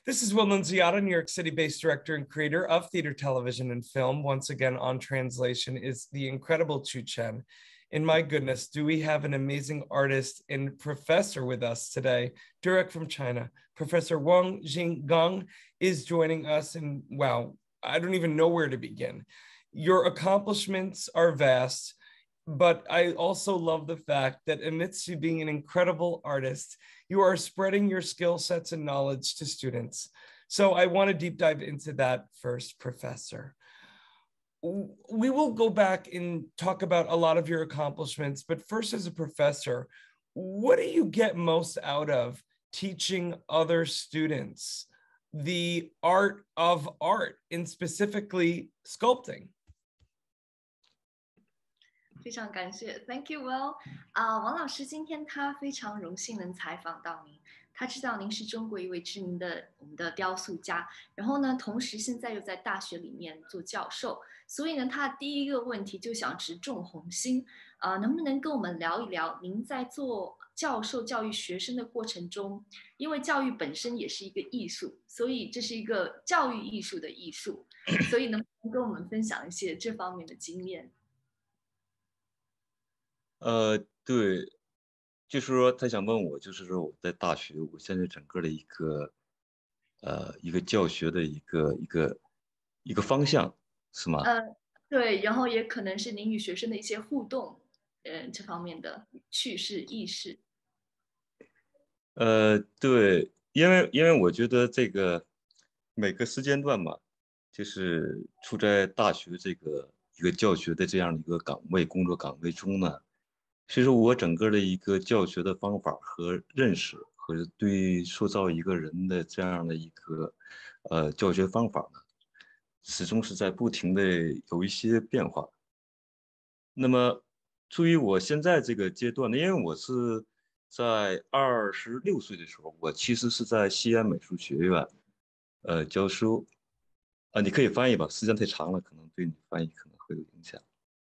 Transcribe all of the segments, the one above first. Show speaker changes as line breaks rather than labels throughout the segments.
This is Will Nunziata, New York City-based director and creator of theater, television, and film. Once again, on translation is the incredible Xian. And my goodness, do we have an amazing artist and professor with us today, direct from China. Professor Wang Xinggang is joining us, and wow, I don't even know where to begin. Your accomplishments are vast, but I also love the fact that amidst you being an incredible artist, you are spreading your skill sets and knowledge to students. So I want to deep dive into that first, Professor. We will go back and talk about a lot of your accomplishments, but first, as a professor, what do you get most out of teaching other students the art of art, and specifically sculpting?
非常感谢 ，Thank you, Will。王老师今天他非常荣幸能采访到您。他知道您是中国一位知名的我们的雕塑家，然后呢，同时现在又在大学里面做教授，所以呢，他第一个问题就想直中红心，能不能跟我们聊一聊您在做教授教育学生的过程中，因为教育本身也是一个艺术，所以这是一个教育艺术的艺术，所以能不能跟我们分享一些这方面的经验？
对，就是说他想问我，就是说我在大学，我现在整个的一个教学的一个方向，是吗？
对，然后也可能是您与学生的一些互动，这方面的趣事轶事。
对，因为我觉得这个每个时间段嘛，就是处在大学这个一个教学的这样的一个工作岗位中呢。其实我整个的一个教学的方法和认识，和对塑造一个人的这样的一个教学方法呢，始终是在不停的有一些变化。那么，处于我现在这个阶段呢，因为我是在26岁的时候，我其实是在西安美术学院教书。你可以翻译吧，时间太长了，可能对你翻译可能会有影响。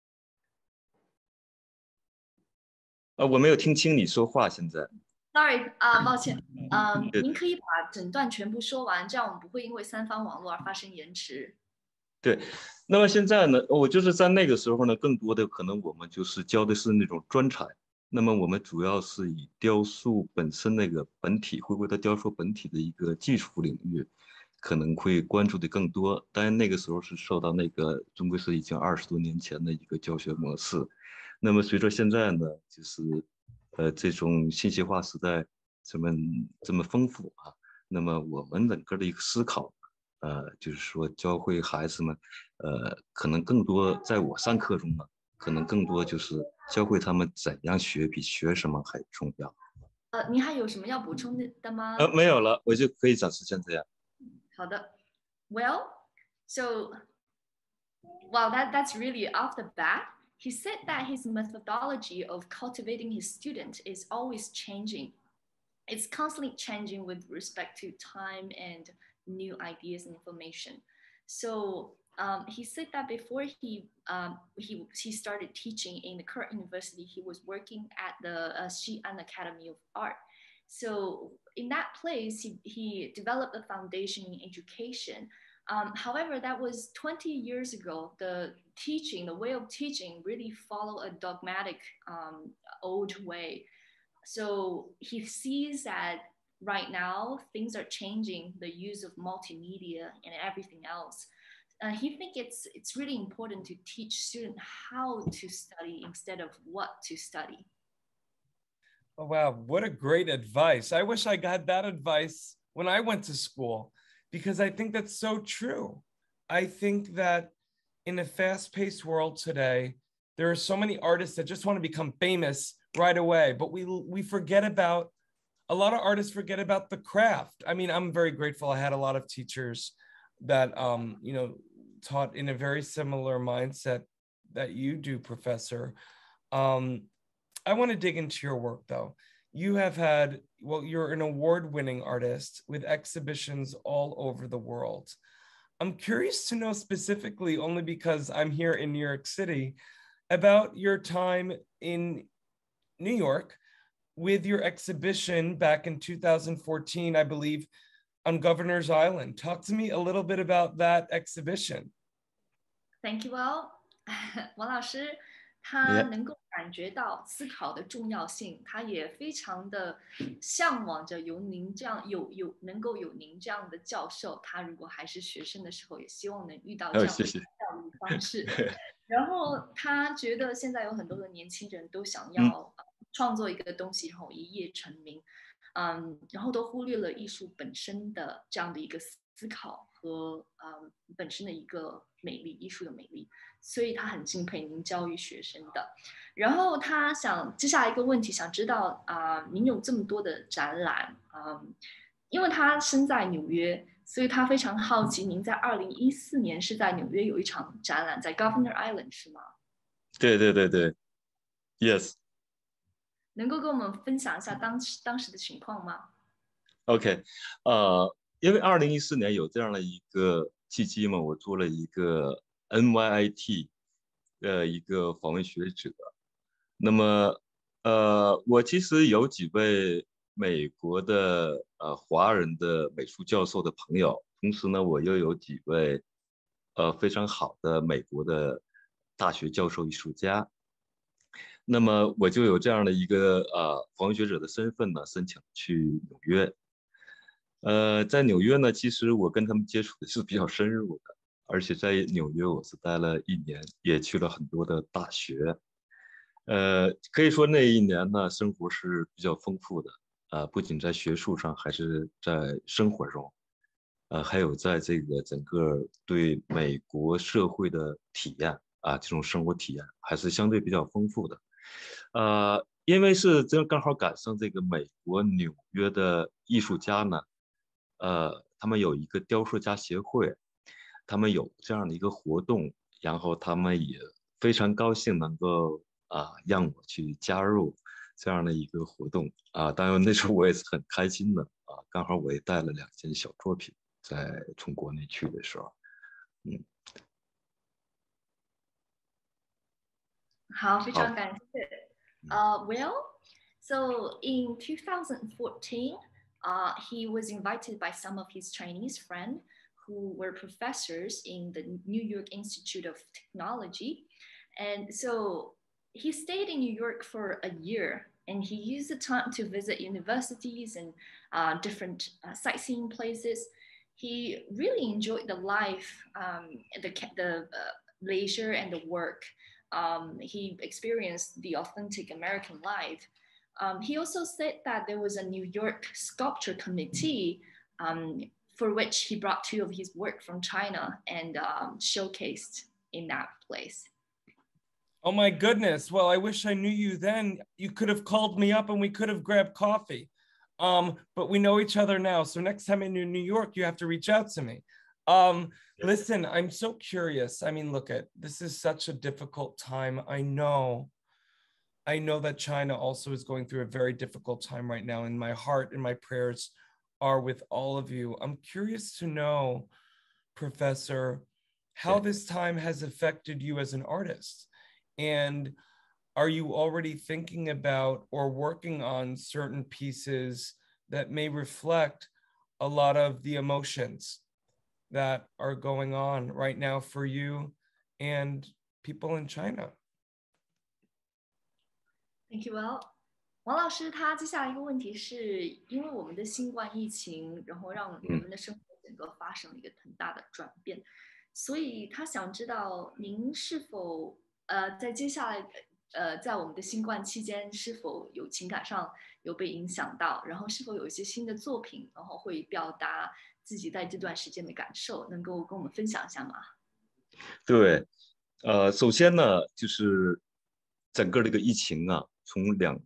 我没有听清你说话，现在。
Sorry，抱歉，您可以把整段全部说完，这样我们不会因为三方网络而发生延迟。
对，那么现在呢，我就是在那个时候呢，更多的可能我们就是教的是那种专才，那么我们主要是以雕塑本身那个本体，回归到雕塑本体的一个技术领域，可能会关注的更多。当然那个时候是受到那个中国是已经20多年前的一个教学模式。那么随着现在呢，就是这种信息化时代这么丰富啊，那么我们整个的一个思考，就是说教会孩子们，可能更多在我上课中呢，可能更多就是教会他们怎样学，比学什么还重要。
您还有什么要补充的吗？
没有了，我就可以暂时先这样。
好的 ，Well, so, well, that's really off the bat. He said that his methodology of cultivating his student is always changing. It's constantly changing with respect to time and new ideas and information. So he said that before he started teaching in the current university, he was working at the Xian Academy of Art. So in that place, he developed a foundation in education. However, that was 20 years ago. The way of teaching really follow a dogmatic old way. So he sees that right now things are changing, the use of multimedia and everything else. He thinks it's really important to teach students how to study instead of what to study.
Oh, wow, what a great advice. I wish I got that advice when I went to school, because I think that's so true. I think that in a fast-paced world today, there are so many artists that just want to become famous right away, but we forget about, a lot of artists forget about the craft. I mean, I'm very grateful. I had a lot of teachers that, taught in a very similar mindset that you do, Professor. I want to dig into your work, though. You have had, well, you're an award-winning artist with exhibitions all over the world. I'm curious to know specifically, only because I'm here in New York City, about your time in New York with your exhibition back in 2014, I believe, on Governor's Island. Talk to me a little bit about that exhibition.
Thank you all. 王老师他能够感觉到思考的重要性，他也非常的向往着有您这样能够有您这样的教授，他如果还是学生的时候，也希望能遇到这样的教育方式。然后他觉得现在有很多的年轻人都想要创作一个东西，然后一夜成名，然后都忽略了艺术本身的这样的一个思考和本身的一个美丽，艺术的美丽，所以他很敬佩您教育学生的。然后他想接下来一个问题，想知道您有这么多的展览，因为他身在纽约，所以他非常好奇，您在2014年是在纽约有一场展览，在 Governor Island 是吗？
对对对对 ，Yes。
能够跟我们分享一下当时的情况吗
？OK，因为2014年有这样的一个契机嘛，我做了一个 NYIT 一个访问学者。那么我其实有几位美国的华人的美术教授的朋友，同时呢，我又有几位非常好的美国的大学教授艺术家。那么我就有这样的一个访问学者的身份呢，申请去纽约。在纽约呢，其实我跟他们接触的是比较深入的，而且在纽约我是待了1年，也去了很多的大学。可以说那1年呢，生活是比较丰富的，不仅在学术上，还是在生活中，还有在这个整个对美国社会的体验这种生活体验还是相对比较丰富的。因为是刚好赶上这个美国纽约的艺术家呢，他们有一个雕塑家协会，他们有这样的一个活动，然后他们也非常高兴能够让我去加入这样的一个活动当然那时候我也是很开心的刚好我也带了2件小作品，在从国内去的时候，
好，非常感谢。Well, so in 2014, he was invited by some of his Chinese friends who were professors in the New York Institute of Technology. And so he stayed in New York for a year, and he used the time to visit universities and different sightseeing places. He really enjoyed the life, the leisure and the work. He experienced the authentic American life. He also said that there was a New York sculpture committee for which he brought 2 of his work from China and showcased in that place.
Oh my goodness. Well, I wish I knew you then. You could have called me up and we could have grabbed coffee. But we know each other now. So next time in New York, you have to reach out to me. Listen, I'm so curious. I mean, look this is such a difficult time. I know that China also is going through a very difficult time right now, and my heart and my prayers are with all of you. I'm curious to know, Professor, how this time has affected you as an artist. And are you already thinking about or working on certain pieces that may reflect a lot of the emotions that are going on right now for you and people in China?
Thank you, Well. 王老师，他接下来一个问题是，因为我们的新冠疫情，然后让人们的生活整个发生了一个很大的转变，所以他想知道您是否在接下来在我们的新冠期间是否有情感上有被影响到，然后是否有一些新的作品，然后会表达自己在这段时间的感受，能够跟我们分享一下吗？
对，首先呢，就是整个这个疫情从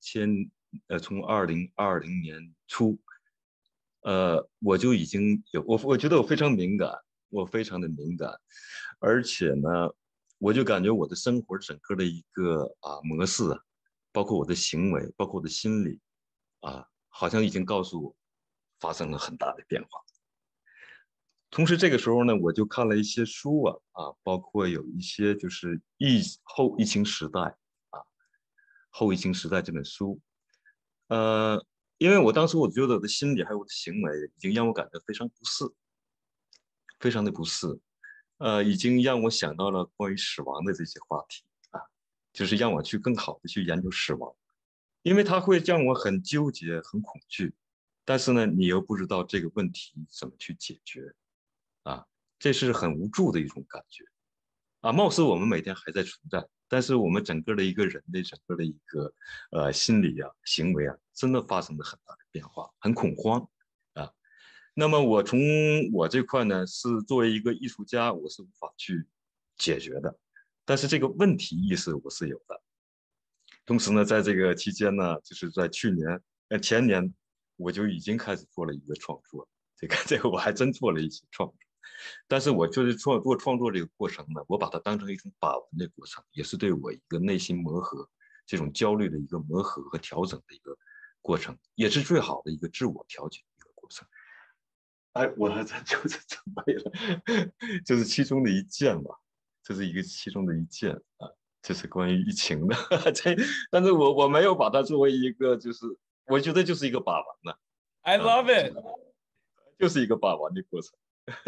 2020年初，我就已经我觉得我非常敏感，我非常的敏感，而且呢，我就感觉我的生活整个的一个模式包括我的行为，包括我的心理好像已经告诉我发生了很大的变化。同时这个时候呢，我就看了一些书包括有一些就是后疫情时代后疫情时代这本书， 因为我当时我觉得我的心理还有我的行为已经让我感到非常不适，非常的不适，已经让我想到了关于死亡的这些话题啊，就是让我去更好的去研究死亡，因为它会让我很纠结、很恐惧，但是呢，你又不知道这个问题怎么去解决啊，这是很无助的一种感觉啊。貌似我们每天还在存在，但是我们整个的一个人的整个的一个心理啊、行为啊，真的发生了很大的变化，很恐慌啊。那么我从我这块呢，是作为一个艺术家，我是无法去解决的，但是这个问题意识我是有的。同时呢，在这个期间呢，就是在去年、前年，我就已经开始做了一个创作。这个我还真做了一些创作，但是我就是创作这个过程呢，我把它当成一种把玩的过程，也是对我一个内心磨合、这种焦虑的一个磨合和调整的一个过程，也是最好的一个自我调节的一个过程。哎，我还真就是准备了，这是其中的一件吧，这是其中的一件啊。这是关于疫情的，但是我没有把它作为一个，就是我觉得就是一个把玩呢。
I love it，
就是一个把玩的过程。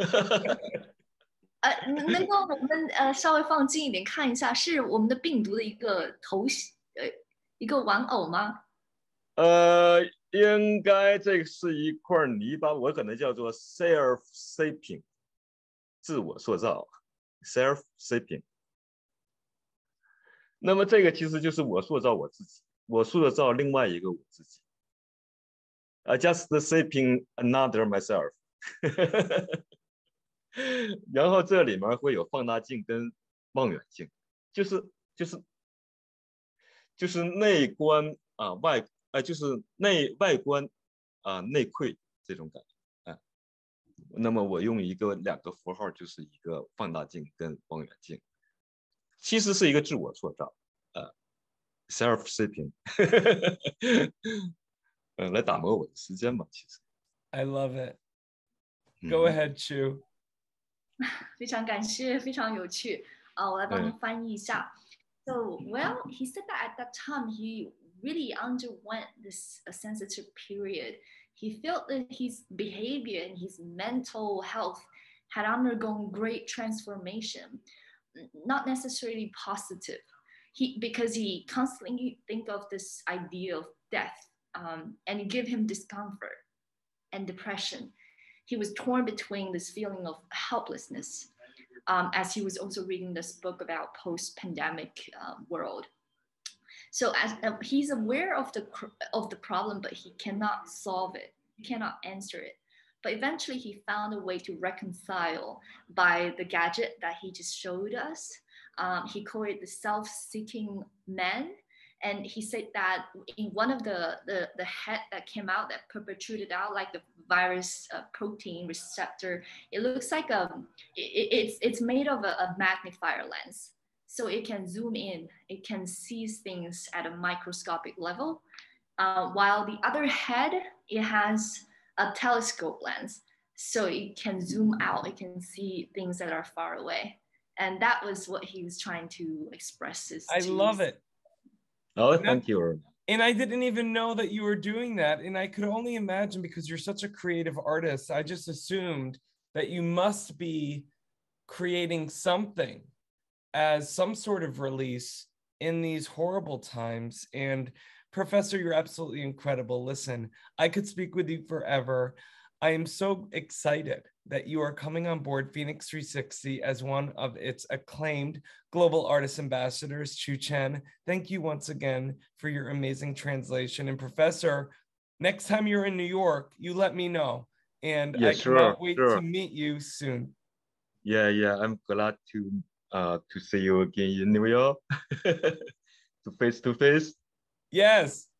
能够我们稍微放近一点看一下，是我们的病毒的一个一个玩偶吗？
应该这是一块泥巴，我可能叫做 self-shaping， 自我塑造 self-shaping。那么这个其实就是我塑造我自己，我塑造另外一个我自己。just shaping another myself 。然后这里面会有放大镜跟望远镜，就是内观啊就是外观啊内窥这种感觉。那么我用两个符号，就是一个放大镜跟望远镜，其实是一个自我塑造self-shaping 来打磨我的时间吧，其实。
I love it. Go ahead, Chu.
非常感谢，非常有趣。我来帮您翻译一下。So, well, he said that at that time he really underwent this sensitive period. He felt that his behavior and his mental health had undergone great transformation, not necessarily positive. Because he constantly think of this idea of death, and it gave him discomfort and depression. He was torn between this feeling of helplessness, as he was also reading this book about post-pandemic world. So as he's aware of the problem, but he cannot solve it. He cannot answer it. But eventually, he found a way to reconcile by the gadget that he just showed us. He called it the self-seeking man. And he said that in one of the head that came out, that protruted out like the virus protein receptor, it looks like it's made of a magnifier lens. So it can zoom in, it can see things at a microscopic level. While the other head, it has a telescope lens. So it can zoom out, it can see things that are far away. And that was what he was trying to express.
I love it.
Oh, thank you.
And I didn't even know that you were doing that. And I could only imagine, because you're such a creative artist, I just assumed that you must be creating something as some sort of release in these horrible times. And Professor, you're absolutely incredible. Listen, I could speak with you forever. I am so excited that you are coming on board FENIX360 as one of its acclaimed global artist ambassadors, Chu Chen. Thank you once again for your amazing translation. And Professor, next time you're in New York, you let me know. And I cannot wait to meet you soon.
Yeah, I'm glad to see you again in New York, to face to face.
Yes.